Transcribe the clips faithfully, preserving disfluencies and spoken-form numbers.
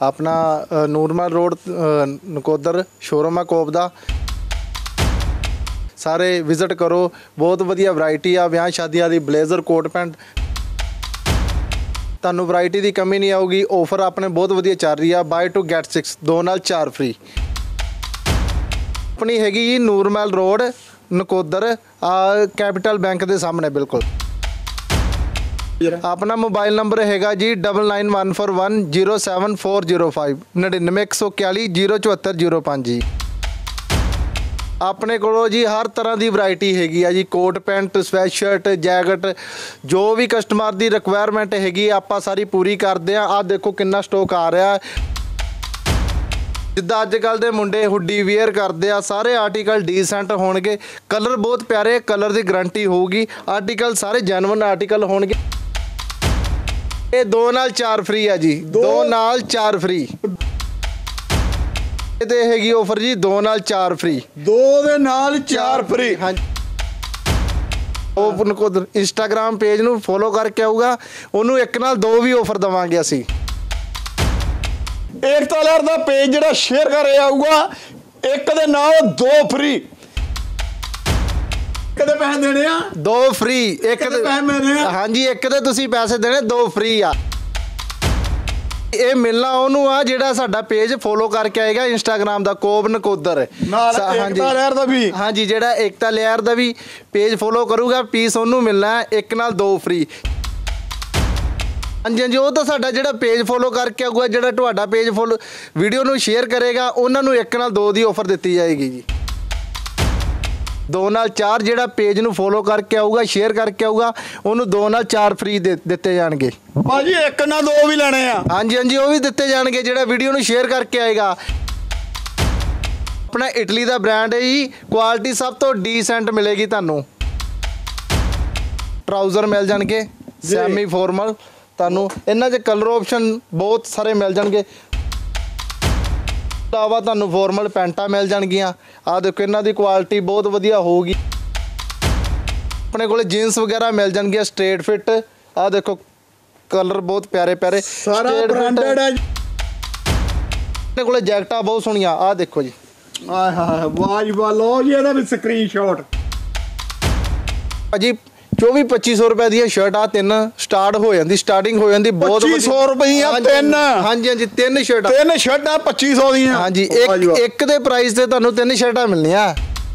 अपना Noor Mahal road Nakodar showroom है कोप दा। सारे विजिट करो, बहुत वधिया वैरायटी आ ब्याह शादियां दी। ब्लेजर कोट पैंट तुहानूं वैरायटी की कमी नहीं आऊगी। ऑफर अपने बहुत वधिया चल रही है, बाय टू गैट सिक्स, दो नाल चार फ्री। अपनी हैगी जी Nurmahal road Nakodar capital bank के सामने बिल्कुल। अपना मोबाइल नंबर हैगा जी double nine one four one zero seven four zero five नड़िनवे एक सौ इकतालीस जीरो चौहत्तर जीरो पाँच जी। अपने को जी हर तरह की वैरायटी हैगी आ जी, कोट पैंट स्वैटशर्ट जैकेट जो भी कस्टमर की रिक्वायरमेंट हैगी आपां सारी पूरी करते हैं। आ देखो कितना स्टॉक आ रहा है। जिद्दां अजकल दे मुंडे हुडी वेयर करते हैं, सारे आर्टिकल डिसेंट होणगे, कलर बहुत प्यारे, कलर की गारंटी होगी, आर्टिकल सारे जेन्युइन आर्टिकल होणगे। ये दो नाल चार फ्री है जी, दो, दो नाल चार फ्री ते हैगी ऑफर जी, दो नाल चार फ्री, दो दे नाल चार फ्री। हाँ उनको इंस्टाग्राम पेज नूं फॉलो करके आऊगा, उन्होंने एक नाल दो भी ऑफर देवांगे असी। एकता लहर दा पेज जिहड़ा शेयर कर रहा आऊगा, एक दे नाल दो फ्री। कदे पैसे देने आ दो फ्री, एक दे पैसे मिलने आ। हाँ जी, एक दे तुसीं पैसे देने, दो फ्री आ। ये मिलना उन्होंने आ जिहड़ा साडा पेज फॉलो करके आएगा इंस्टाग्राम दा कोप नकोदर। हाँ जी लहर दा भी, हाँ जी, जिहड़ा एकता लहर दा भी पेज फॉलो करूगा पीस उन्होंने मिलना है एक नाल दो फ्री। हाँ जी हाँ जी, वो तो साडा जिहड़ा पेज फॉलो करके आऊगा, जिहड़ा तुहाडा पेज फॉलो वीडियो नूं शेयर करेगा उन्होंने एक नाल दो दी ऑफर दी जाएगी जी। दो नाल चार जिहड़ा पेज नूं फॉलो करके आऊगा शेयर करके आऊगा उन्होंने दो नाल चार फ्री दे दिते जाणगे। भाजी एक ना दो भी लेने आ। हाँ जी हाँ जी, वो भी दिते जाणगे जिहड़ा वीडियो नूं शेयर करके आएगा। अपना इटली का ब्रांड है जी, क्वालिटी सब तो डिसेंट मिलेगी तुहानूं। ट्राउजर मिल जाणगे सैमी फॉर्मल, तुहानूं इन्हां च कलर ऑप्शन बहुत सारे मिल जाणगे। इलावा तुहानूं फॉर्मल पैंटा मिल जाणगियां। आ देखो इन्हां दी क्वालिटी बहुत वधिया होगी। अपने कोले जीन्स वगैरह मिल जाणगियां स्ट्रेट फिट। आ देखो कलर बहुत प्यारे प्यारे, सारा ब्रांडेड है। अपने कोले जैकटा बहुत सोहणियां। आ देखो जी, आय हाय वाह जी वाह, लो जी इहदा भी स्क्रीनशॉट। भाजी चौबी पच्ची सौ रुपए दी शर्ट आ तीन स्टार्ट हो जाती, स्टार्टिंग हो जाती बहुत। पच्ची सौ रुपये तीन। हाँ जी हाँ जी, तीन शर्ट तीन शर्टा पच्ची सौ दी। हाँ जी, एक एक दे प्राइस ते तुहानूं तीन शर्टां मिलनियां।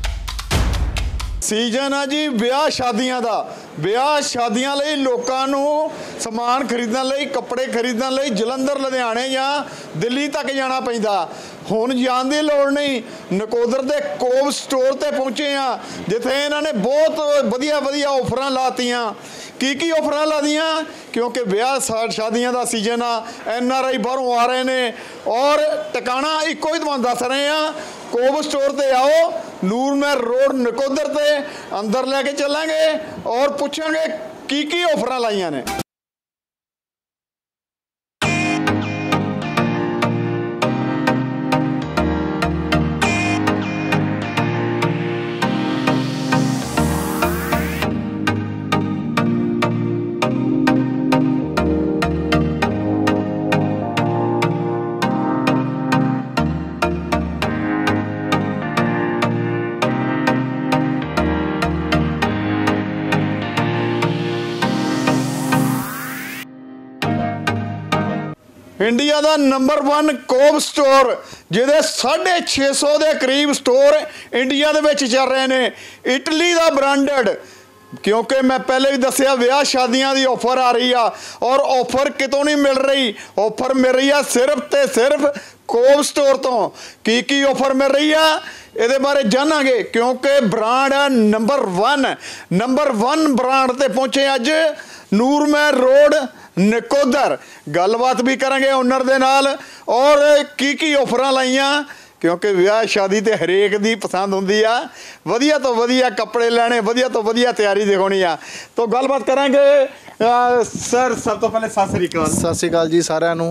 सीजन आ जी ब्याह शादियां दा। ब्याह शादियां लई लोकां नूं समान खरीदण लई, कपड़े खरीदण लई जलंधर लुधियाणे जां दिल्ली तक जाना पैंदा। हुण जाण दी लोड़ नहीं, नकोदर दे कोप स्टोर ते पहुंचे आ जिथे इन्हां ने बहुत वधिया वधिया ऑफरां लातियां। की की ऑफरां लादियां? क्योंकि ब्याह शादियां दा सीजन आ, एन आर आई बाहरों आ रहे ने और टिकाणा इक्को ही तुहानूं दस रहे हैं। कोप स्टोर ते आओ, नूरमहल रोड नकोदर ते अंदर लेके चलेंगे और पूछेंगे की की ऑफरां लाइयां ने। इंडिया का नंबर वन कोप स्टोर जिहदे साढ़े छे सौ के करीब स्टोर इंडिया दे विच चल रहे हैं। इटली का ब्रांडेड, क्योंकि मैं पहले भी दसिया ब्याह शादियां की ऑफर आ रही है और ऑफर कितों नहीं मिल रही। ऑफर मिल रही है सिर्फ तो सिर्फ कोप स्टोर तो। की की ऑफर मिल रही है ये बारे जानांगे, क्योंकि ब्रांड है number one. Number one brand ते पहुंचे अज नूरमहल रोड नकोदर। गलबात भी करेंगे ओनर दे नाल और की की ऑफरां लाइयां, क्योंकि ब्याह शादी ते हरेक दी पसंद होंदी आ। वधिया तो वधिया कपड़े लैने, वधिया तो वधिया तैयारी दिखानी आ। तो गलबात करेंगे। सर सब तो पहले सत श्री अकाल। सत श्री अकाल जी सारिਆਂ ਨੂੰ।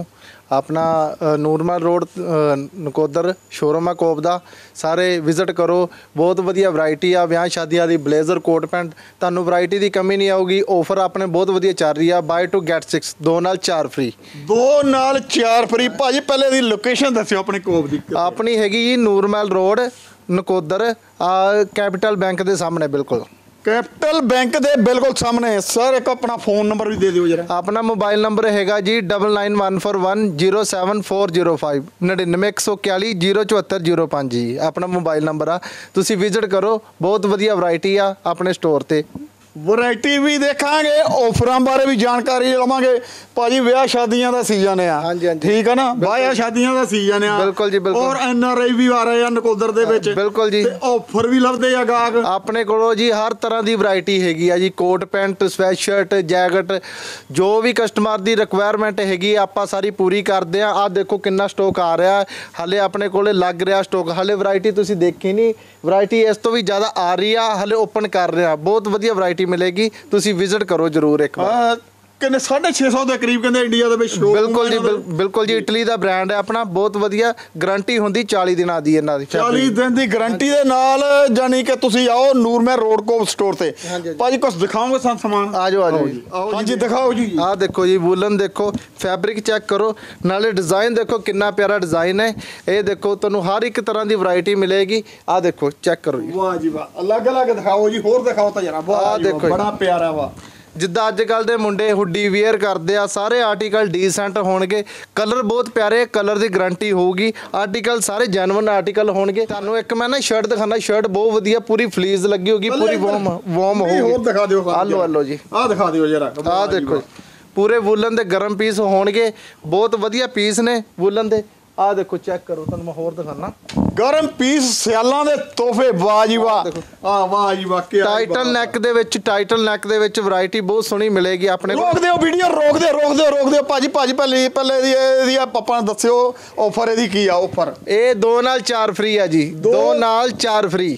ਆਪਣਾ ਅ, ਨੂਰਮਲ ਰੋਡ ਅ, ਨਕੋਦਰ ਸ਼ੋਰੂਮ ਆ ਕੋਪ ਦਾ। ਸਾਰੇ ਵਿਜ਼ਿਟ ਕਰੋ, ਬਹੁਤ ਵਧੀਆ ਵੈਰਾਈਟੀ ਆ। ਵਿਆਹ ਸ਼ਾਦੀਆਂ ਦੀ ਬਲੇਜ਼ਰ ਕੋਟ ਪੈਂਟ, ਤੁਹਾਨੂੰ ਵੈਰਾਈਟੀ ਦੀ ਕਮੀ ਨਹੀਂ ਆਊਗੀ। ਆਫਰ ਆਪਣੇ ਬਹੁਤ ਵਧੀਆ ਚੱਲ ਰਹੀ ਆ, ਬਾਏ ਟੂ ਗੈਟ ਸਿਕਸ, ਦੋ ਨਾਲ ਚਾਰ ਫ੍ਰੀ। ਦੋ ਨਾਲ ਚਾਰ ਫ੍ਰੀ। ਭਾਜੀ ਪਹਿਲੇ ਦੀ ਲੋਕੇਸ਼ਨ ਦੱਸਿਓ ਆਪਣੀ ਕੋਪ ਦੀ। ਆਪਣੀ ਹੈਗੀ ਜੀ Nurmahal road Nakodar, capital bank ਦੇ ਸਾਹਮਣੇ ਬਿਲਕੁਲ। ਕੈਪੀਟਲ ਬੈਂਕ ਦੇ ਬਿਲਕੁਲ ਸਾਹਮਣੇ। ਸਰ ਇੱਕ ਆਪਣਾ ਫੋਨ ਨੰਬਰ ਵੀ ਦੇ ਦਿਓ ਜਰਾ। ਆਪਣਾ ਮੋਬਾਈਲ ਨੰਬਰ ਹੈਗਾ ਜੀ double nine one four one zero seven four zero five, ਨੜਿਨਵੇਂ ਇੱਕ ਸੌ ਇਕਤਾਲੀ ਜ਼ੀਰੋ ਚੁਹੱਤਰ ਜ਼ੀਰੋ ਪੰਜ ਜੀ ਆਪਣਾ ਮੋਬਾਈਲ ਨੰਬਰ ਆ। ਤੁਸੀਂ ਵਿਜ਼ਿਟ ਕਰੋ, ਬਹੁਤ ਵਧੀਆ ਵੈਰਾਈਟੀ ਆ ਆਪਣੇ ਸਟੋਰ ਤੇ। ਵੈਰਾਈਟੀ ਵੀ ਦੇਖਾਂਗੇ, ਆਫਰਾਂ ਬਾਰੇ ਵੀ ਜਾਣਕਾਰੀ ਲਵਾਂਗੇ। ਭਾਜੀ ਵਿਆਹ ਸ਼ਾਦੀਆਂ ਦਾ ਸੀਜ਼ਨ ਆ। ਹਾਂਜੀ, ਹਾਂਜੀ। ਠੀਕ ਆ ਨਾ, ਵਿਆਹ ਸ਼ਾਦੀਆਂ ਦਾ ਸੀਜ਼ਨ ਆ। ਬਿਲਕੁਲ ਜੀ, ਬਿਲਕੁਲ। ਔਰ ਐਨ ਆਰ ਆਈ ਵੀ ਆ ਰਹੇ ਆ ਨਕੋਦਰ ਦੇ ਵਿੱਚ। ਬਿਲਕੁਲ ਜੀ। ਤੇ ਆਫਰ ਵੀ ਲੱਭਦੇ ਆ ਗਾਹਕ। ਆਪਣੇ ਕੋਲੋਂ ਜੀ ਹਰ ਤਰ੍ਹਾਂ ਦੀ ਵੈਰਾਈਟੀ ਹੈਗੀ ਆ ਜੀ, ਕੋਟ ਪੈਂਟ, ਸਵੈਟਸ਼ਰਟ, ਜੈਕਟ, ਜੋ ਵੀ ਕਸਟਮਰ ਦੀ ਰਿਕੁਆਇਰਮੈਂਟ ਹੈਗੀ ਆਪਾਂ ਸਾਰੀ ਪੂਰੀ ਕਰਦੇ ਆ। ਆਹ ਦੇਖੋ ਕਿੰਨਾ ਸਟਾਕ ਆ ਰਿਹਾ, ਹਲੇ ਆਪਣੇ ਕੋਲੇ ਲੱਗ ਰਿਹਾ ਸਟਾਕ। ਹਲੇ ਵੈਰਾਈਟੀ ਤੁਸੀਂ ਦੇਖੀ ਨਹੀਂ, ਵੈਰਾਈਟੀ ਇਸ ਤੋਂ ਵੀ ਜ਼ਿਆਦਾ ਆ ਰਹੀ ਆ, ਹਲੇ ਓਪਨ ਕਰ ਰਿਹਾ। ਬਹੁਤ ਵਧੀਆ ਵੈਰਾਈਟੀ ਮਿਲੇਗੀ, ਤੁਸੀਂ ਵਿਜ਼ਿਟ ਕਰੋ ਜਰੂਰ ਇੱਕ ਵਾਰ। ਕਿੰਨੇ ਸਾਢੇ ਛੇ ਸੌ ਦੇ ਕਰੀਬ ਕਹਿੰਦੇ ਇੰਡੀਆ ਦੇ ਵਿੱਚ ਸ਼ੋਅ। ਬਿਲਕੁਲ ਜੀ, ਬਿਲ- ਬਿਲਕੁਲ ਜੀ। ਇਟਲੀ ਦਾ ਬ੍ਰਾਂਡ ਹੈ ਆਪਣਾ, ਬਹੁਤ ਵਧੀਆ ਗਾਰੰਟੀ ਹੁੰਦੀ ਚਾਲੀ ਦਿਨਾਂ ਦੀ ਇਹਨਾਂ ਦੀ। ਚਾਲੀ ਦਿਨ ਦੀ ਗਾਰੰਟੀ ਦੇ ਨਾਲ, ਜਾਨੀ ਕਿ ਤੁਸੀਂ ਆਓ ਨੂਰਮਹਿ ਰੋਡ ਕੋਪ ਸਟੋਰ ਤੇ। ਹਾਂਜੀ। ਭਾਜੀ ਕੁਝ ਦਿਖਾਓਗੇ ਸਾਨੂੰ ਸਮਾਨ? ਆ ਜਾਓ, ਆ ਜਾਓ ਜੀ। ਹਾਂਜੀ ਦਿਖਾਓ ਜੀ। ਆਹ ਦੇਖੋ ਜੀ, ਵੂਲਨ ਦੇਖੋ, ਫੈਬਰਿਕ ਚੈੱਕ ਕਰੋ, ਨਾਲੇ ਡਿਜ਼ਾਈਨ ਦੇਖੋ ਕਿੰਨਾ ਪਿਆਰਾ ਡਿਜ਼ਾਈਨ ਹੈ। ਇਹ ਦੇਖੋ ਤੁਹਾਨੂੰ ਹਰ ਇੱਕ ਤਰ੍ਹਾਂ ਦੀ ਵੈਰਾਈਟੀ ਮਿਲੇਗੀ। ਆਹ ਦੇਖੋ ਚੈੱਕ ਕਰੋ ਜੀ। ਵਾਹ ਜੀ ਵਾਹ, ਅਲੱਗ ਅਲੱਗ ਦਿਖਾਓ ਜੀ। ਹੋਰ ਦਿਖਾਓ ਤਾਂ ਜਰਾ। ਵਾਹ ਆਹ ਜੀ ਵਾਹ, ਦੇਖੋ ਜੀ। ਬੜਾ ਪਿਆਰਾ ਵਾ। ਜਿੱਦਾਂ ਅੱਜ ਕੱਲ ਦੇ ਮੁੰਡੇ ਹੁੱਡੀ ਵੇਅਰ ਕਰਦੇ ਆ, ਸਾਰੇ ਆਰਟੀਕਲ ਡੀਸੈਂਟ ਹੋਣਗੇ, ਕਲਰ ਬਹੁਤ ਪਿਆਰੇ, ਕਲਰ ਦੀ ਗਾਰੰਟੀ ਹੋਊਗੀ। ਆਰਟੀਕਲ ਸਾਰੇ ਜੈਨੂਇਨ ਆਰਟੀਕਲ ਹੋਣਗੇ। ਤੁਹਾਨੂੰ ਇੱਕ ਮੈਂ ਨਾ ਸ਼ਰਟ ਦਿਖਾਣਾ, ਸ਼ਰਟ ਬਹੁਤ ਵਧੀਆ, ਪੂਰੀ ਫਲੀਸ ਲੱਗੀ ਹੋਗੀ, ਪੂਰੀ ਵਾਰਮ ਵਾਰਮ ਹੋਊਗੀ। ਹੋਰ ਦਿਖਾ ਦਿਓ। ਆਲੋ ਆਲੋ ਜੀ, ਆਹ ਦਿਖਾ ਦਿਓ ਜਰਾ। ਆਹ ਦੇਖੋ ਪੂਰੇ ਵੂਲਨ ਦੇ ਗਰਮ ਪੀਸ ਹੋਣਗੇ, ਬਹੁਤ ਵਧੀਆ ਪੀਸ ਨੇ ਵੂਲਨ ਦੇ। ਆਹ ਦੇਖੋ ਚੈੱਕ ਕਰੋ, ਤੁਹਾਨੂੰ ਮੈਂ ਹੋਰ ਦਿਖਾਣਾ। ਗਰਮ ਪੀਸ, ਸਿਆਲਾਂ ਦੇ ਤੋਹਫੇ। ਵਾਹ ਜੀ ਵਾਹ, ਆਹ ਵਾਹ ਜੀ ਵਾਹ। ਕੀ ਟਾਈਟਲ ਨੈਕ ਦੇ ਵਿੱਚ, ਟਾਈਟਲ ਨੈਕ ਦੇ ਵਿੱਚ ਵੈਰਾਈਟੀ ਬਹੁਤ ਸੋਹਣੀ ਮਿਲੇਗੀ ਆਪਣੇ ਕੋਲ। ਰੋਕ ਦਿਓ ਵੀਡੀਓ, ਰੋਕ ਦਿਓ, ਰੋਕ ਦਿਓ, ਰੋਕ ਦਿਓ। ਭਾਜੀ ਭਾਜੀ ਪਹਿਲੇ ਪਹਿਲੇ ਦੀ ਇਹਦੀ ਆਪਾਂ ਦੱਸਿਓ ਆਫਰ ਇਹਦੀ ਕੀ ਆ। ਆਫਰ ਇਹ ਦੋ ਨਾਲ ਚਾਰ ਫ੍ਰੀ ਆ ਜੀ, ਦੋ ਨਾਲ ਚਾਰ ਫ੍ਰੀ।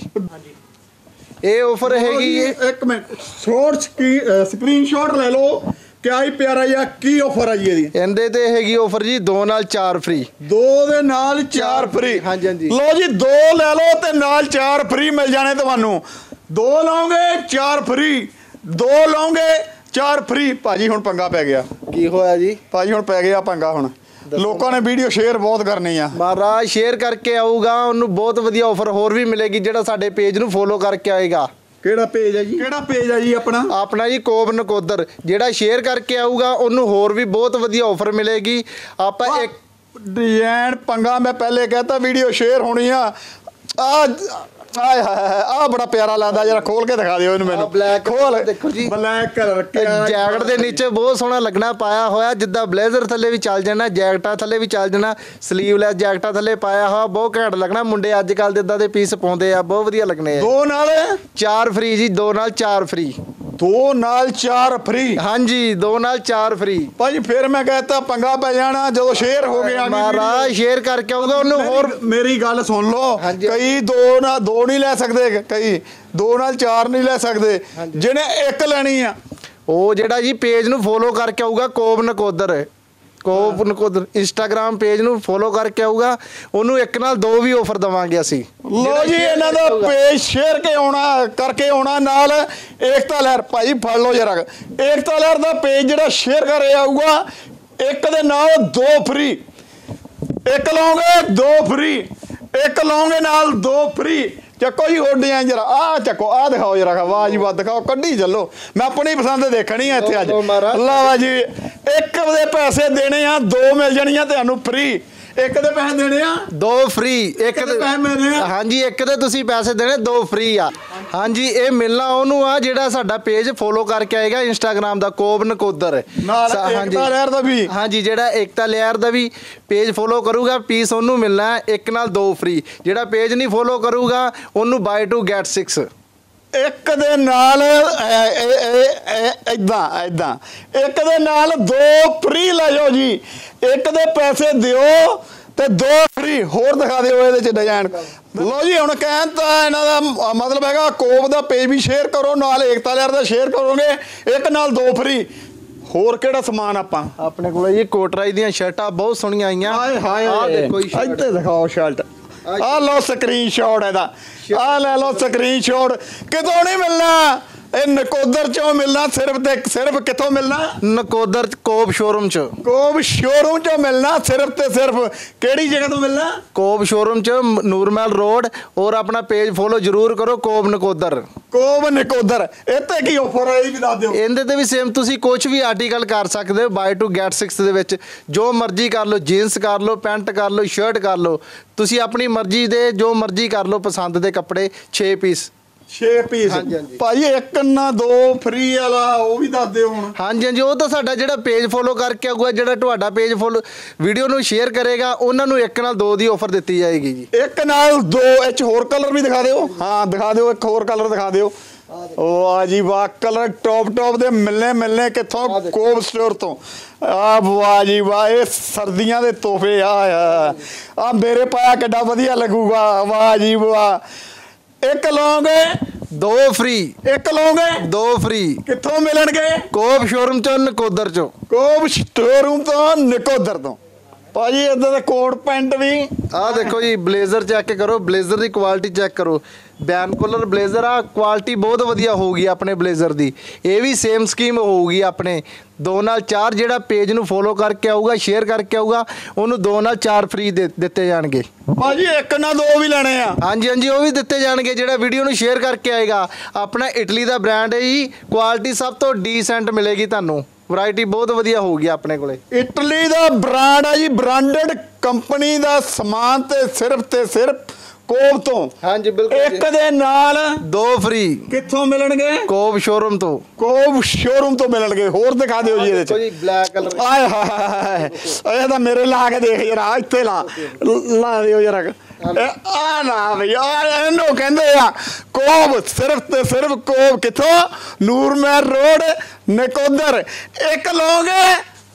ਇਹ ਆਫਰ ਹੈਗੀ ਏ। ਇੱਕ ਮਿੰਟ, ਸ਼ਾਰਟ ਸਕਰੀਨਸ਼ਾਟ ਲੈ ਲਓ। ਕਿਆ ਹੀ ਪਿਆਰਾ ਜਿਹਾ, ਕੀ ਆਫਰ ਆ ਜੀ ਇਹਦੀ? ਇਹਦੇ ਤੇ ਹੈਗੀ ਆਫਰ ਜੀ ਦੋ ਨਾਲ ਚਾਰ ਫ੍ਰੀ। ਦੋ ਦੇ ਨਾਲ ਚਾਰ ਫ੍ਰੀ। ਹਾਂਜੀ, ਹਾਂਜੀ। ਲਓ ਜੀ, ਦੋ ਲੈ ਲਓ ਤੇ ਨਾਲ ਚਾਰ ਫ੍ਰੀ ਮਿਲ ਜਾਣੇ ਤੁਹਾਨੂੰ। ਦੋ ਲਓਗੇ ਚਾਰ ਫ੍ਰੀ, ਦੋ ਲਓਗੇ ਚਾਰ ਫ੍ਰੀ। ਭਾਜੀ ਹੁਣ ਪੰਗਾ ਪੈ ਗਿਆ। ਕੀ ਹੋਇਆ ਜੀ? ਭਾਜੀ ਹੁਣ ਪੈ ਗਿਆ ਪੰਗਾ। ਹੁਣ ਲੋਕਾਂ ਨੇ ਵੀਡੀਓ ਸ਼ੇਅਰ ਬਹੁਤ ਕਰਨੀ ਆ। ਮਹਾਰਾਜ ਸ਼ੇਅਰ ਕਰਕੇ ਆਊਗਾ, ਉਹਨੂੰ ਬਹੁਤ ਵਧੀਆ ਆਫਰ ਹੋਰ ਵੀ ਮਿਲੇਗੀ, ਜਿਹੜਾ ਸਾਡੇ ਪੇਜ ਨੂੰ ਫੋਲੋ ਕਰਕੇ ਆਏਗਾ। ਕਿਹੜਾ ਪੇਜ ਹੈ ਜੀ? ਕਿਹੜਾ ਪੇਜ ਹੈ ਜੀ ਆਪਣਾ? ਆਪਣਾ ਜੀ ਕੋਪ ਨਕੋਦਰ। ਜਿਹੜਾ ਸ਼ੇਅਰ ਕਰਕੇ ਆਊਗਾ ਉਹਨੂੰ ਹੋਰ ਵੀ ਬਹੁਤ ਵਧੀਆ ਆਫਰ ਮਿਲੇਗੀ। ਆਪਾਂ ਇੱਕ ਡਿਜ਼ਾਈਨ ਪੰਗਾ ਮੈਂ ਪਹਿਲੇ ਕਹਤਾ, ਵੀਡੀਓ ਸ਼ੇਅਰ ਹੋਣੀ ਆ। ਆ ਆਏ ਹਾਏ, ਆ ਬੜਾ ਪਿਆਰਾ ਲੱਗਦਾ। ਜਰਾ ਖੋਲ ਕੇ ਦਿਖਾ ਦਿਓ ਇਹਨੂੰ ਮੈਨੂੰ। ਬਲੈਕ ਖੋਲ, ਦੇਖੋ ਜੀ, ਬਲੈਕ ਕਲਰ। ਜੈਕਟ ਦੇ ਨੀਚੇ ਬਹੁਤ ਸੋਹਣਾ ਲੱਗਣਾ ਪਾਇਆ ਹੋਇਆ, ਜਿੱਦਾਂ ਬਲੇਜ਼ਰ ਥੱਲੇ ਵੀ ਚੱਲ ਜਾਣਾ, ਜੈਕਟਾਂ ਥੱਲੇ ਵੀ ਚੱਲ ਜਾਣਾ, ਸਲੀਵਲੈਸ ਜੈਕਟਾਂ ਥੱਲੇ ਪਾਇਆ ਹੋਇਆ, ਬਹੁਤ ਘੈਂਟ ਲੱਗਣਾ। ਮੁੰਡੇ ਅੱਜ ਕੱਲ ਦੇ ਇਦਾਂ ਦੇ ਪੀਸ ਪਾਉਂਦੇ ਆ, ਬਹੁਤ ਵਧੀਆ ਲੱਗਣੇ ਆ। ਦੋ ਨਾਲ ਚਾਰ ਫ੍ਰੀ ਜੀ, ਦੋ ਨਾਲ ਚਾਰ ਫ੍ਰੀ। ਦੋ ਨਾਲ ਚਾਰ ਫ੍ਰੀ। ਹਾਂਜੀ, ਦੋ ਨਾਲ ਚਾਰ ਫ੍ਰੀ। ਭਾਜੀ ਫਿਰ ਮੈਂ ਕਹਤਾ ਪੰਗਾ ਪੈ ਜਾਣਾ ਜਦੋਂ ਸ਼ੇਅਰ ਹੋ ਗਿਆ। ਮਹਾਰਾਜ ਸ਼ੇਅਰ ਕਰਕੇ ਆਊਗਾ ਉਹਨੂੰ ਹੋਰ। ਮੇਰੀ ਗੱਲ ਸੁਣ ਲਓ, ਹਾਂਜੀ। ਕਈ ਦੋ ਨਾਲ ਦੋ ਨਹੀਂ ਲੈ ਸਕਦੇ, ਕਈ ਦੋ ਨਾਲ ਚਾਰ ਨਹੀਂ ਲੈ ਸਕਦੇ। ਜਿਹਨੇ ਇੱਕ ਲੈਣੀ ਆ ਉਹ ਜਿਹੜਾ ਜੀ ਪੇਜ ਨੂੰ ਫੋਲੋ ਕਰਕੇ ਆਊਗਾ, ਕੋਪ ਨਕੋਦਰ, ਕੋਪ ਨਕੋਦਰ ਇੰਸਟਾਗ੍ਰਾਮ ਪੇਜ ਨੂੰ ਫੋਲੋ ਕਰਕੇ ਆਊਗਾ, ਉਹਨੂੰ ਇੱਕ ਨਾਲ ਦੋ ਵੀ ਆਫਰ ਦਵਾਂਗੇ ਅਸੀਂ। ਲੋ ਜੀ, ਇਹਨਾਂ ਦਾ ਪੇਜ ਸ਼ੇਅਰ ਕੇ ਆਉਣਾ, ਕਰਕੇ ਆਉਣਾ ਨਾਲ ਏਕਤਾ ਲਹਿਰ। ਭਾਈ ਫੜ ਲਓ ਜਰਾ, ਏਕਤਾ ਲਹਿਰ ਦਾ ਪੇਜ ਜਿਹੜਾ ਸ਼ੇਅਰ ਕਰ ਆਊਗਾ, ਇੱਕ ਦੇ ਨਾਲ ਦੋ ਫ੍ਰੀ। ਇੱਕ ਲਓਗੇ ਦੋ ਫ੍ਰੀ, ਇੱਕ ਲਓਗੇ ਨਾਲ ਦੋ ਫ੍ਰੀ। ਚੱਕੋ ਜੀ ਹੋਡੀਆਂ ਜਰਾ, ਆਹ ਚੱਕੋ, ਆਹ ਦਿਖਾਓ ਜਰਾ। ਵਾਹ ਜੀ ਵਾਹ, ਦਿਖਾਓ, ਕੱਢੀ ਚੱਲੋ। ਮੈਂ ਆਪਣੀ ਪਸੰਦ ਦੇਖਣੀ ਆ ਇੱਥੇ ਅੱਜ। ਅੱਲਾ ਜੀ, ਇੱਕ ਦੇ ਪੈਸੇ ਦੇਣੇ ਆ, ਦੋ ਮਿਲ ਜਾਣੀਆਂ ਤੁਹਾਨੂੰ ਫ੍ਰੀ। ਇੱਕ ਦੇ ਪੈਸੇ ਦੇਣੇ ਆ, ਦੋ ਫ੍ਰੀ। ਇੱਕ ਦੇ ਪੈਸੇ ਮਿਲਣੇ ਆ। ਹਾਂਜੀ, ਇੱਕ ਦੇ ਤੁਸੀਂ ਪੈਸੇ ਦੇਣੇ, ਦੋ ਫ੍ਰੀ ਆ। ਹਾਂਜੀ, ਇਹ ਮਿਲਣਾ ਉਹਨੂੰ ਆ ਜਿਹੜਾ ਸਾਡਾ ਪੇਜ ਫੋਲੋ ਕਰਕੇ ਆਏਗਾ ਇੰਸਟਾਗ੍ਰਾਮ ਦਾ, ਕੋਪ ਨਕੋਦਰ। ਨਾਲ ਏਕਤਾ ਲਹਿਰ ਦਾ ਵੀ। ਹਾਂਜੀ, ਜਿਹੜਾ ਏਕਤਾ ਲਹਿਰ ਦਾ ਵੀ ਪੇਜ ਫੋਲੋ ਕਰੂਗਾ, ਪੀਸ ਉਹਨੂੰ ਮਿਲਣਾ ਇੱਕ ਨਾਲ ਦੋ ਫ੍ਰੀ। ਜਿਹੜਾ ਪੇਜ ਨਹੀਂ ਫੋਲੋ ਕਰੂਗਾ ਉਹਨੂੰ ਬਾਏ ਟੂ ਗੈਟ ਸਿਕਸ। ਇੱਕ ਦੇ ਨਾਲ ਇਦਾਂ ਇਦਾਂ ਇੱਕ ਦੇ ਨਾਲ ਦੋ ਫ੍ਰੀ ਲੈ ਜਾਓ ਜੀ। ਇੱਕ ਦੇ ਪੈਸੇ ਦਿਓ ਤੇ ਦੋ ਫ੍ਰੀ। ਹੋਰ ਦਿਖਾ ਦਿਓ ਇਹਦੇ ਚ ਡਿਜ਼ਾਈਨ। ਲੋ ਜੀ, ਹੁਣ ਕਹਿਣ ਤਾਂ ਇਹਨਾਂ ਦਾ ਮਤਲਬ ਹੈਗਾ ਕੋਪ ਦਾ ਪੇਜ ਵੀ ਸ਼ੇਅਰ ਕਰੋ, ਨਾਲ ਏਕਤਾ ਲਹਿਰ ਦਾ ਸ਼ੇਅਰ ਕਰੋਗੇ, ਇੱਕ ਨਾਲ ਦੋ ਫ੍ਰੀ। ਹੋਰ ਕਿਹੜਾ ਸਮਾਨ ਆਪਾਂ ਆਪਣੇ ਕੋਲ ਜੀ ਕੋਟਰਾਈ ਦੀਆਂ ਸ਼ਰਟਾਂ ਬਹੁਤ ਸੋਹਣੀਆਂ ਆਈਆਂ। ਹਾਏ ਹਾਏ ਆਹ ਦੇਖੋ ਜੀ ਸ਼ਰਟ। ਇੱਥੇ ਦਿਖਾਓ ਸ਼ਰਟ ਆ ਲਓ ਸਕਰੀਨਸ਼ਾਟ ਇਹਦਾ ਆ ਲੈ ਲਓ ਸਕਰੀਨਸ਼ਾਟ ਕਿਤੋਂ ਨਹੀਂ ਮਿਲਣਾ ਇਹ ਨਕੋਦਰ ਚੋਂ ਮਿਲਣਾ ਸਿਰਫ ਤੇ ਸਿਰਫ ਕਿੱਥੋਂ ਮਿਲਣਾ ਨਕੋਦਰ ਕੋਬ ਸ਼ੋਰੂਮ ਚ ਕੋਬ ਸ਼ੋਰੂਮ ਚੋਂ ਮਿਲਣਾ ਸਿਰਫ ਤੇ ਸਿਰਫ ਕਿਹੜੀ ਜਗ੍ਹਾ ਤੋਂ ਮਿਲਣਾ ਕੋਬ ਸ਼ੋਰੂਮ ਚ ਨੂਰਮਹਿਲ ਰੋਡ ਔਰ ਆਪਣਾ ਪੇਜ ਫੋਲੋ ਜਰੂਰ ਕਰੋ ਕੋਬ ਨਕੋਦਰ ਕੋਬ ਨਕੋਦਰ ਇੱਥੇ ਕੀ ਆਫਰ ਹੈ ਇਹ ਵੀ ਦੱਸ ਦਿਓ ਇਹਦੇ ਤੇ ਵੀ ਸੇਮ ਤੁਸੀਂ ਕੁਝ ਵੀ ਆਰਟੀਕਲ ਕਰ ਸਕਦੇ ਹੋ ਬਾਈ ਟੂ ਗੈਟ ਸਿਕਸ ਦੇ ਵਿੱਚ ਜੋ ਮਰਜ਼ੀ ਕਰ ਲਓ ਜੀਨਸ ਕਰ ਲਓ ਪੈਂਟ ਕਰ ਲਓ ਸ਼ਰਟ ਕਰ ਲਓ ਤੁਸੀਂ ਆਪਣੀ ਮਰਜ਼ੀ ਦੇ ਜੋ ਮਰਜ਼ੀ ਕਰ ਲਓ ਪਸੰਦ ਦੇ ਕੱਪੜੇ ਛੇ ਪੀਸ ਛੇ ਪੀਸ ਭਾਜੀ ਇੱਕ ਨਾ ਦੋ ਫ੍ਰੀ ਵਾਲਾ ਉਹ ਵੀ ਦੱਸ ਦਿਓ ਹੁਣ ਹਾਂਜੀ ਹਾਂਜੀ ਉਹ ਤਾਂ ਸਾਡਾ ਜਿਹੜਾ ਪੇਜ ਫੋਲੋ ਕਰਕੇ ਆਊਗਾ ਜਿਹੜਾ ਤੁਹਾਡਾ ਪੇਜ ਫੋਲੋ ਵੀਡੀਓ ਨੂੰ ਸ਼ੇਅਰ ਕਰੇਗਾ ਉਹਨਾਂ ਨੂੰ ਇੱਕ ਨਾਲ ਦੋ ਦੀ ਆਫਰ ਦਿੱਤੀ ਜਾਏਗੀ ਜੀ ਇੱਕ ਨਾਲ ਦੋ ਇਹ 'ਚ ਹੋਰ ਕਲਰ ਵੀ ਦਿਖਾ ਦਿਓ ਹਾਂ ਦਿਖਾ ਦਿਓ ਇੱਕ ਹੋਰ ਕਲਰ ਦਿਖਾ ਦਿਓ ਵਾਹ ਜੀ ਵਾਹ ਕਲਰ ਟੌਪ ਟੌਪ ਦੇ ਮਿਲਨੇ ਮਿਲਨੇ ਕਿੱਥੋਂ ਕੋਬ ਸਟੋਰ ਤੋਂ ਆ ਵਾਹ ਜੀ ਵਾਹ ਇਹ ਸਰਦੀਆਂ ਦੇ ਤੋਹਫੇ ਆ ਆ ਮੇਰੇ ਪਾਇਆ ਕਿੱਡਾ ਵਧੀਆ ਲੱਗੂਗਾ ਵਾਹ ਜੀ ਵਾਹ ਇੱਕ ਲਓਗੇ ਦੋ ਫ੍ਰੀ ਇੱਕ ਲਓਗੇ ਦੋ ਫ੍ਰੀ ਕਿੱਥੋਂ ਮਿਲਣਗੇ ਕੋਬ ਸ਼ੋਰੂਮ ਚੋਂ ਨਕੋਦਰ ਚੋਂ ਕੋਬ ਸ਼ੋਰੂਮ ਤੋਂ ਨਕੋਦਰ ਤੋਂ ਭਾਜੀ ਇਦਾਂ ਦਾ ਕੋਟ ਪੈਂਟ ਵੀ ਆਹ ਦੇਖੋ ਜੀ ਬਲੇਜ਼ਰ ਚੈੱਕ ਕਰੋ ਬਲੇਜ਼ਰ ਦੀ ਕੁਆਲਿਟੀ ਚੈੱਕ ਕਰੋ ਬੈਨ ਕੋਲਰ ਬਲੇਜ਼ਰ ਆ ਕੁਆਲਿਟੀ ਬਹੁਤ ਵਧੀਆ ਹੋਊਗੀ ਆਪਣੇ ਬਲੇਜ਼ਰ ਦੀ ਇਹ ਵੀ ਸੇਮ ਸਕੀਮ ਹੋਊਗੀ ਆਪਣੇ ਦੋ ਨਾਲ ਚਾਰ ਜਿਹੜਾ ਪੇਜ ਨੂੰ ਫੋਲੋ ਕਰਕੇ ਆਊਗਾ ਸ਼ੇਅਰ ਕਰਕੇ ਆਊਗਾ ਉਹਨੂੰ ਦੋ ਨਾਲ ਚਾਰ ਫ੍ਰੀ ਦਿੱਤੇ ਜਾਣਗੇ ਭਾਜੀ ਇੱਕ ਨਾ ਦੋ ਵੀ ਲੈਣੇ ਆ ਹਾਂਜੀ ਹਾਂਜੀ ਉਹ ਵੀ ਦਿੱਤੇ ਜਾਣਗੇ ਜਿਹੜਾ ਵੀਡੀਓ ਨੂੰ ਸ਼ੇਅਰ ਕਰਕੇ ਆਏਗਾ ਆਪਣਾ ਇਟਲੀ ਦਾ ਬ੍ਰਾਂਡ ਹੈ ਜੀ ਕੁਆਲਿਟੀ ਸਭ ਤੋਂ ਡੀਸੈਂਟ ਮਿਲੇਗੀ ਤੁਹਾਨੂੰ ਵੈਰਾਈਟੀ ਬਹੁਤ ਵਧੀਆ ਹੋਊਗੀ ਆਪਣੇ ਕੋਲੇ ਇਟਲੀ ਦਾ ਬ੍ਰਾਂਡ ਆ ਜੀ ਬ੍ਰਾਂਡਡ ਕੰਪਨੀ ਦਾ ਸਮਾਨ ਤੇ ਸਿਰਫ ਤੇ ਸਿਰਫ ਕੋਬ ਤੋਂ ਹਾਂਜੀ ਬਿਲਕੁਲ ਇੱਕ ਦੇ ਨਾਲ ਦੋ ਫ੍ਰੀ ਕਿੱਥੋਂ ਮਿਲਣਗੇ ਕੋਬ ਸ਼ੋਰੂਮ ਤੋਂ ਕੋਬ ਸ਼ੋਰੂਮ ਤੋਂ ਮਿਲਣਗੇ ਹੋਰ ਦਿਖਾ ਦਿਓ ਜੀ ਇਹਦੇ ਚ ਜੀ ਬਲੈਕ ਕਲਰ ਆਏ ਹਾਏ ਇਹ ਤਾਂ ਮੇਰੇ ਲਾ ਕੇ ਦੇਖ ਜਰਾ ਇੱਥੇ ਲਾ ਲਾ ਦਿਓ ਜਰਾ ਆ ਨਾ ਬਈ ਇਹਨੂੰ ਕਹਿੰਦੇ ਆ ਕੋਬ ਸਿਰਫ ਤੇ ਸਿਰਫ ਕੋਬ ਕਿੱਥੋਂ ਨੂਰਮਹਿਲ ਰੋਡ ਨਕੋਦਰ ਇੱਕ ਲਓਗੇ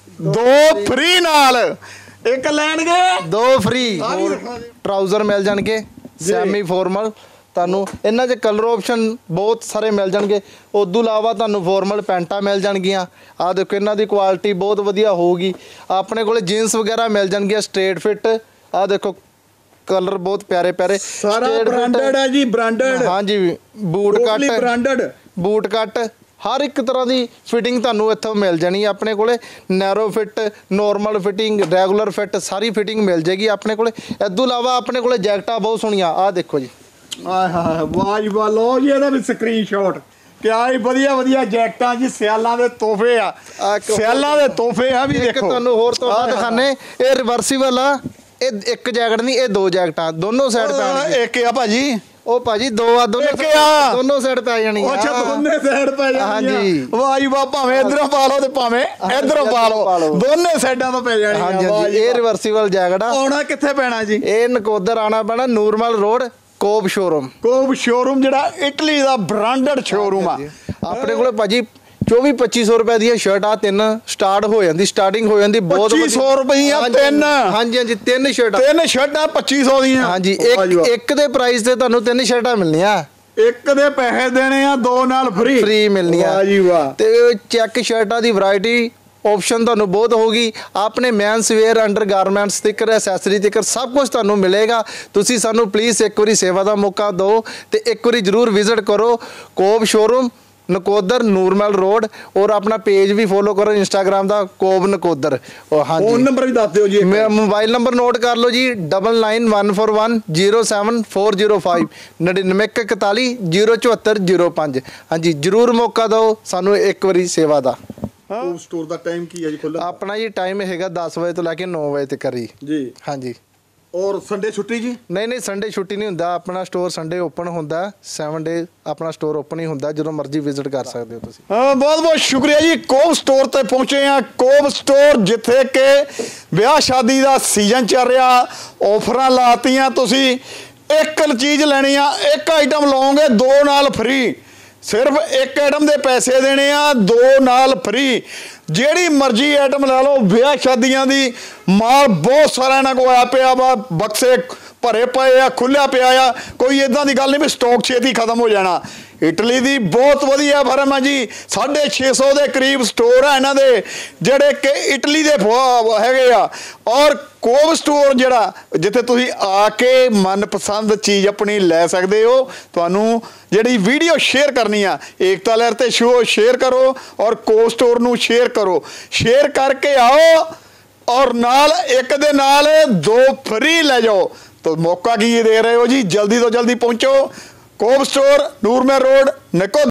ਦੋ ਫ੍ਰੀ ਨਾਲ ਇੱਕ ਲੈਣਗੇ ਦੋ ਫ੍ਰੀ ਟਰਾਊਜ਼ਰ ਮਿਲ ਜਾਣਗੇ ਸੈਮੀ ਫਾਰਮਲ ਤੁਹਾਨੂੰ ਇਹਨਾਂ 'ਚ ਕਲਰ ਆਪਸ਼ਨ ਬਹੁਤ ਸਾਰੇ ਮਿਲ ਜਾਣਗੇ ਉਦੋਂ ਇਲਾਵਾ ਤੁਹਾਨੂੰ ਫਾਰਮਲ ਪੈਂਟਾਂ ਮਿਲ ਜਾਣਗੀਆਂ ਆਹ ਦੇਖੋ ਇਹਨਾਂ ਦੀ ਕੁਆਲਿਟੀ ਬਹੁਤ ਵਧੀਆ ਹੋਊਗੀ ਆਪਣੇ ਕੋਲੇ ਜੀਨਸ ਵਗੈਰਾ ਮਿਲ ਜਾਣਗੀਆਂ ਸਟ੍ਰੇਟ ਫਿੱਟ ਆਹ ਦੇਖੋ ਕਲਰ ਬਹੁਤ ਪਿਆਰੇ ਪਿਆਰੇ ਸਾਰਾ ਬ੍ਰਾਂਡਡ ਹੈ ਜੀ ਬ੍ਰਾਂਡਡ ਹਾਂਜੀ ਬੂਟ ਕੱਟ ਬ੍ਰਾਂਡਡ ਬੂਟ ਕੱਟ ਹਰ ਇੱਕ ਤਰ੍ਹਾਂ ਦੀ ਫਿਟਿੰਗ ਤੁਹਾਨੂੰ ਇੱਥੋਂ ਮਿਲ ਜਾਣੀ ਆਪਣੇ ਕੋਲੇ narrow fit normal fitting regular fit ਸਾਰੀ ਫਿਟਿੰਗ ਮਿਲ ਜੇਗੀ ਆਪਣੇ ਕੋਲੇ ਇਦੋਂ ਇਲਾਵਾ ਆਪਣੇ ਕੋਲੇ ਜੈਕਟਾਂ ਬਹੁਤ ਸੋਹਣੀਆਂ ਆਹ ਦੇਖੋ ਜੀ ਆਏ ਹਾਏ ਵਾਹ ਜੀ ਵਾਹ ਲਓ ਜੀ ਇਹਦਾ ਵੀ ਸਕਰੀਨਸ਼ਾਟ ਕਿਆ ਹੀ ਵਧੀਆ ਵਧੀਆ ਜੈਕਟਾਂ ਜੀ ਸਿਆਲਾਂ ਦੇ ਤੋਹਫੇ ਆ ਸਿਆਲਾਂ ਦੇ ਤੋਹਫੇ ਆ ਵੀ ਦੇਖੋ ਤੁਹਾਨੂੰ ਹੋਰ ਤੋਹਫਾ ਦਿਖਾਣੇ ਇਹ ਰਿਵਰਸੀਬਲ ਆ ਇਹ ਇੱਕ ਜੈਕਟ ਨਹੀਂ ਇਹ ਦੋ ਜੈਕਟਾਂ ਦੋਨੋਂ ਸਾਈਡ ਪੈਣਗੇ ਇੱਕ ਆ ਭਾਜੀ ਉਹ ਭਾਜੀ ਦੋ ਆ ਦੋਨੋਂ ਦੋਨੋਂ ਸਾਈਡ ਪੈ ਜਾਣੀਆਂ ਅੱਛਾ ਦੋਨੇ ਸਾਈਡ ਪੈ ਜਾਣੀਆਂ ਹਾਂਜੀ ਵਾਹ ਜੀ ਵਾਹ ਭਾਵੇਂ ਇਧਰੋਂ ਪਾ ਲਓ ਤੇ ਭਾਵੇਂ ਇਧਰੋਂ ਪਾ ਲਓ ਦੋਨੇ ਸਾਈਡਾਂ ਤੋਂ ਪੈ ਜਾਣੀਆਂ ਹਾਂਜੀ ਹਾਂਜੀ ਇਹ ਰਿਵਰਸੀਬਲ ਜੈਕਟ ਆ ਆਉਣਾ ਕਿੱਥੇ ਪੈਣਾ ਜੀ ਇਹ ਨਕੋਦਰ ਆਣਾ ਪੈਣਾ Nurmahal road Cobb showroom Cobb showroom ਜਿਹੜਾ ਇਟਲੀ ਦਾ ਬ੍ਰਾਂਡਡ ਸ਼ੋਰੂਮ ਆ ਆਪਣੇ ਕੋਲੇ ਭਾਜੀ ਚੌਵੀ ਪੱਚੀ ਸੌ ਰੁਪਏ ਦੀਆਂ ਸ਼ਰਟ ਆ ਤਿੰਨ ਸਟਾਰਟ ਹੋ ਜਾਂਦੀ ਸਟਾਰਟਿੰਗ ਹੋ ਜਾਂਦੀ ਬਹੁਤ ਪੱਚੀ ਸੌ ਰੁਪਈਆ ਤਿੰਨ ਹਾਂਜੀ ਹਾਂਜੀ ਤਿੰਨ ਸ਼ਰਟਾਂ ਤਿੰਨ ਸ਼ਰਟਾਂ ਪੱਚੀ ਸੌ ਦੀਆਂ ਹਾਂਜੀ ਇੱਕ ਇੱਕ ਦੇ ਪ੍ਰਾਈਸ ਤੇ ਤੁਹਾਨੂੰ ਤਿੰਨ ਸ਼ਰਟਾਂ ਮਿਲਣੀਆਂ ਇੱਕ ਦੇ ਪੈਸੇ ਦੇਣੇ ਆ ਦੋ ਨਾਲ ਫ੍ਰੀ ਫ੍ਰੀ ਮਿਲਣੀਆਂ ਵਾਹ ਜੀ ਵਾਹ ਤੇ ਚੈੱਕ ਸ਼ਰਟਾਂ ਦੀ ਵੈਰਾਈਟੀ ਆਪਸ਼ਨ ਤੁਹਾਨੂੰ ਬਹੁਤ ਹੋਗੀ ਆਪਣੇ ਮੈਨਸ ਵੇਅਰ ਅੰਡਰ ਗਾਰਮੈਂਟਸ ਤੱਕ ਐਸੈਸਰੀ ਤੱਕ ਸਭ ਕੁਝ ਤੁਹਾਨੂੰ ਮਿਲੇਗਾ ਤੁਸੀਂ ਸਾਨੂੰ ਪਲੀਜ਼ ਇੱਕ ਵਾਰੀ ਸੇਵਾ ਦਾ ਮੌਕਾ ਦਿਓ ਤੇ ਇੱਕ ਵਾਰੀ ਜ਼ਰੂਰ ਵਿਜ਼ਿਟ ਕਰੋ Cobb showroom Nakodar Nurmahal road ਔਰ ਆਪਣਾ ਪੇਜ ਵੀ ਫੋਲੋ ਕਰੋ ਇੰਸਟਾਗ੍ਰਾਮ ਦਾ ਕੋਬ ਨਕੋਦਰ ਹਾਂਜੀ ਫੋਨ ਨੰਬਰ ਵੀ ਦੱਸ ਦਿਓ ਜੀ ਮੇਰਾ ਮੋਬਾਈਲ ਨੰਬਰ ਨੋਟ ਕਰ ਲਓ ਜੀ double nine one four one zero seven four zero five ਨੜਿਨਵੇਂ ਇਕਤਾਲੀ ਜ਼ੀਰੋ ਚੁਹੱਤਰ ਜ਼ੀਰੋ ਪੰਜ ਹਾਂਜੀ ਜ਼ਰੂਰ ਮੌਕਾ ਦਿਓ ਸਾਨੂੰ ਇੱਕ ਵਾਰੀ ਸੇਵਾ ਦਾ ਕੋਬ ਸਟੋਰ ਦਾ ਟਾਈਮ ਕੀ ਹੈ ਜੀ ਖੁੱਲ੍ਹਾ ਆਪਣਾ ਜੀ ਟਾਈਮ ਹੈਗਾ ਦਸ ਵਜੇ ਤੋਂ ਲੈ ਕੇ ਨੌ ਵਜੇ ਤੱਕ ਜੀ ਜੀ ਹਾਂਜੀ ਔਰ ਸੰਡੇ ਛੁੱਟੀ ਜੀ ਨਹੀਂ ਨਹੀਂ ਸੰਡੇ ਛੁੱਟੀ ਨਹੀਂ ਹੁੰਦਾ ਆਪਣਾ ਸਟੋਰ ਸੰਡੇ ਓਪਨ ਹੁੰਦਾ ਸੈਵਨ ਡੇ ਆਪਣਾ ਸਟੋਰ ਓਪਨ ਹੀ ਹੁੰਦਾ ਜਦੋਂ ਮਰਜ਼ੀ ਵਿਜ਼ਿਟ ਕਰ ਸਕਦੇ ਹੋ ਤੁਸੀਂ ਹਾਂ ਬਹੁਤ ਬਹੁਤ ਸ਼ੁਕਰੀਆ ਜੀ ਕੋਬ ਸਟੋਰ ਤੇ ਪਹੁੰਚੇ ਆ ਕੋਬ ਸਟੋਰ ਜਿੱਥੇ ਕਿ ਵਿਆਹ ਸ਼ਾਦੀ ਦਾ ਸੀਜ਼ਨ ਚੱਲ ਰਿਹਾ ਆਫਰਾਂ ਲਾਤੀਆਂ ਤੁਸੀਂ ਇੱਕ ਚੀਜ਼ ਲੈਣੀ ਆ ਇੱਕ ਆਈਟਮ ਲਓਗੇ ਦੋ ਨਾਲ ਫ੍ਰੀ ਸਿਰਫ ਇੱਕ ਆਈਟਮ ਦੇ ਪੈਸੇ ਦੇਣੇ ਆ ਦੋ ਨਾਲ ਫ੍ਰੀ ਜਿਹੜੀ ਮਰਜ਼ੀ ਆਈਟਮ ਲੈ ਲਓ ਵਿਆਹ ਸ਼ਾਦੀਆਂ ਦੀ ਮਾਲ ਬਹੁਤ ਸਾਰਾ ਇਹਨਾਂ ਕੋਲ ਆਇਆ ਪਿਆ ਵਾ ਬਕਸੇ ਭਰੇ ਪਏ ਆ ਖੁੱਲਿਆ ਪਿਆ ਆ ਕੋਈ ਇਦਾਂ ਦੀ ਗੱਲ ਨਹੀਂ ਵੀ ਸਟਾਕ ਛੇਤੀ ਖਤਮ ਹੋ ਜਾਣਾ ਇਟਲੀ ਦੀ ਬਹੁਤ ਵਧੀਆ ਫਰਮ ਹੈ ਜੀ। ਸਾਢੇ ਛੇ ਸੌ ਦੇ ਕਰੀਬ ਸਟੋਰ ਆ ਇਹਨਾਂ ਦੇ ਜਿਹੜੇ ਕਿ ਇਟਲੀ ਦੇ ਫ- ਹੈਗੇ ਆ। ਔਰ ਕੋਬ ਸਟੋਰ ਜਿਹੜਾ ਜਿੱਥੇ ਤੁਸੀਂ ਆ ਕੇ ਮਨਪਸੰਦ ਚੀਜ਼ ਆਪਣੀ ਲੈ ਸਕਦੇ ਹੋ। ਤੁਹਾਨੂੰ ਜਿਹੜੀ ਵੀਡੀਓ ਸ਼ੇਅਰ ਕਰਨੀ ਆ ਏਕਤਾ ਲਹਿਰ ਤੇ ਸ਼ੋ ਸ਼ੇਅਰ ਕਰੋ ਔਰ ਕੋਬ ਸਟੋਰ ਨੂੰ ਸ਼ੇਅਰ ਕਰੋ। ਸ਼ੇਅਰ ਕਰਕੇ ਆਓ ਔਰ ਨਾਲ ਇੱਕ ਦੇ ਨਾਲ ਦੋ ਫਰੀ ਲੈ ਜਾਓ। ਤਾਂ ਮੌਕਾ ਕੀ ਦੇ ਰਹੇ ਹੋ ਜੀ, ਜਲਦੀ ਤੋਂ ਜਲਦੀ ਪਹੁੰਚੋ। Cobb store, Nurmahal road, ਨਿਕੋ।